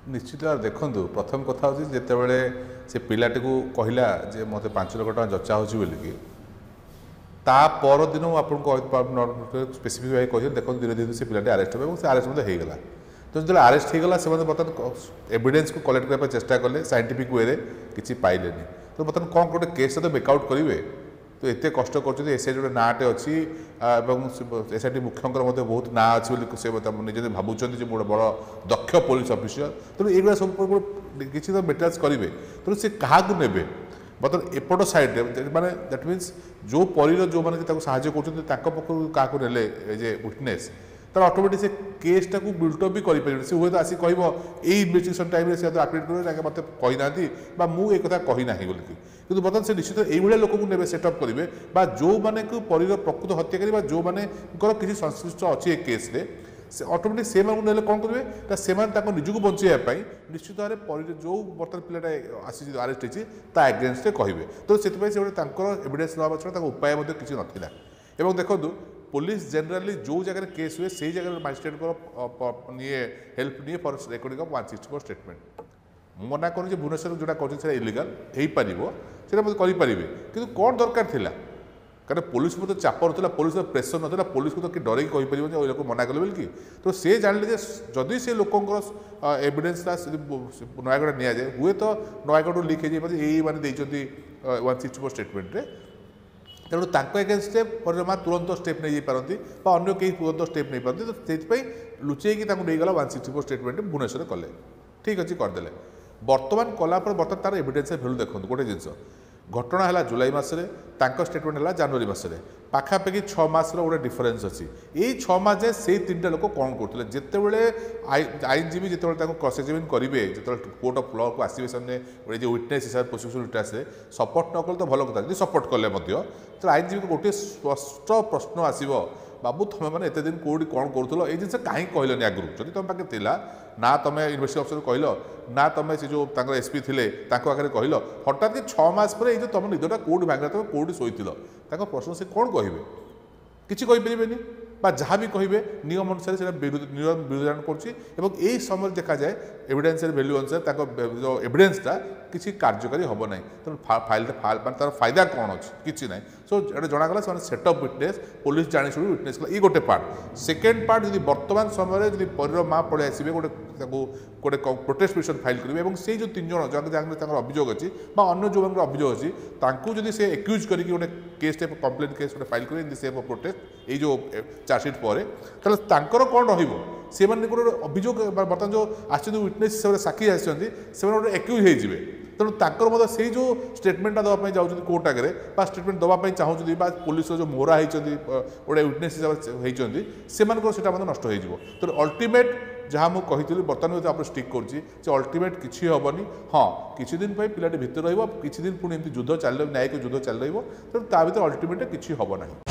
निश्चित भाव देखूँ प्रथम कथा हूँ जिते से पिलाटी को कहला जे मत 5 लाख टका जचा हो बोलिकी ता पर दिन आपको स्पेसीफिक भाई कही देखो धीरे धीरे से पिलाटी आरेस्ट हो आरेस्ट होगा तो जो आरेस्ट होगा से बर्तमान एविडेंस को कलेक्ट करने चेष्टा कले साइंटिफिक वे किसी पाइले तो बर्तमान कौन गोटे केस तो मेकआउट करेंगे तो एत कष्ट कर एसआईटी गोटे नाटे अच्छी एसआईटी मुख्यंकर बहुत ना अच्छी से निजे भावुं गोटे बड़ दक्ष पुलिस अफिसर तेणु ये सब किसी तो मेटेरियाल्स करेंगे तेणु से क्या ने बर्तमान एपट सैड्रे माने दैट मीन्स जो परीर जो मैंने साहय कर नेले एज ए विटनेस तर अटोमेटिक से केसटा को बिल्टअप भी करें सी हूँ आसी कह इन्वेस्टिगेशन टाइम से अपडेट करेंगे मत कही ना मुझे कही ना बोलिकी कि बर्तमान से निश्चित ये लोक ने सेटअप करेंगे जो मैंने परीर प्रकृत हत्या करेंगे जो मैंने किसी संश्लिष्ट अच्छी केस्रे से अटोमेटिक से ना कौन करेंगे से निजक बचाई निश्चित भाव में जो बर्तमान पिलाटा आसी आरेस्ट होता एगेन्स्ट कहे तो से एविडेंस ना छड़ा उपाय किसी नाला देखो पुलिस जनरली जो जगह केस हुए से जगह मजिस्ट्रेट को निए हेल्प निए फॉर रिकॉर्डिंग ऑफ 164 स्टेटमेंट मना कर भुवनेश्वर जोटा कर इलिगाल हो पार करें कि कौन दरकार थिला कारण पुलिस को तो चाप ना पुलिस प्रेसर ना पुलिस को तो कि डर कहीपर लोक मना कले बोलिकी तो से जानले जदि से लोकंर एविडेंस नयगढ़ नि जाए हुए तो नयगढ़ लिक हो यही मैंने 164 स्टेटमेंट तेणु एगेन्स्ट परिमा तुरंत स्टेप नहीं पारती अन्य कहीं तुरंत स्टेप नहीं पारती तो से लुचेकी गला 164 स्टेटमेंट भुवनेश्वर कले ठीक अच्छे करदे बर्तमान कलापर बर्तमान तार एविडेंस भैल्यू देखो गोटे जिनस घटना है जुलाई मसरे स्टेटमेंट है जनवरी मसरे पाखापाखि 6 मास गोटे डिफरेन्स अच्छी यही 6 मास जाए से 3टा लोक कौन करते जितेबले आईनजीवी जो क्रस एक्जामिन करेंगे जो कोर्ट ऑफ लॉ को आसवे सामने जो विटनेस हिसाब से प्रोसिक्यूशन विटनेस सपोर्ट न कले तो भल कथा सपोर्ट कले तो आईनजीवी को गोटे स्पष्ट प्रश्न आसो बाबू तुम मैंने एत दिन कौटी कौन करूल ये जिन कहीं कहलनि आगु जब तुम पाखे थिला ना तुम इन्वेस्टिगेशन अफिसर कहल ना तुम से जो एसपी थे आगे कहल हठात 6 मास पर जो तुम निदटा कौटी भांगा तुम कौटी शोल प्रश्न से कौन कहे किसी कहींपरेनि जहाँ भी कहे नियम अनुसार से विरोधान कर समय देखा जाए एविडेंस वैल्यू अनुसार जो एविडेंसटा किसी कार्यकारी हम ना तेणु फाइल तार फायदा कौन अच्छी कि ना सो ये जनागला से सेटअप विटनेस पुलिस जाणी शुणी विटनेस ये गोटे पार्ट सेकेंड पार्ट जब बर्तमान समय जब परीर माँ पड़े आसवे गोटे प्रोटेस्ट पिटिशन फाइल करेंगे से जो 3 जन जहाँ अभियोग अच्छी अन्य जो अभियोग अच्छी जब से एक्यूज करके गोटे केस टाइप कम्प्लेन केस गोटे फाइल करेंगे सेफ ऑफ प्रोटेस्ट ये जो चार्जसीट पर कौन रे अभियोग बर्तमान जो आस विटनेस हिसाब से साक्षी आसते गोटे एक्यूज होते तेणु से जो स्टेटमेंटा देवाई जाऊँ कोर्ट आगे स्टेटमेंट देवाई चाहूँगी पुलिस जो मोहरा होती गोटे विटनेस हिसाब से नष्ट हो तेणु अल्टीमेट जहाँ मुझे कही बर्तमान आप स्टिक कर अल्टीमेट किसी हेनी हाँ किसी दिन पिलाटी भितर रही किसी दिन पुणी एमती युद्ध चल न्यायिक युद्ध चल रही तेणु ता भर अल्टीमेट किसी हम ना।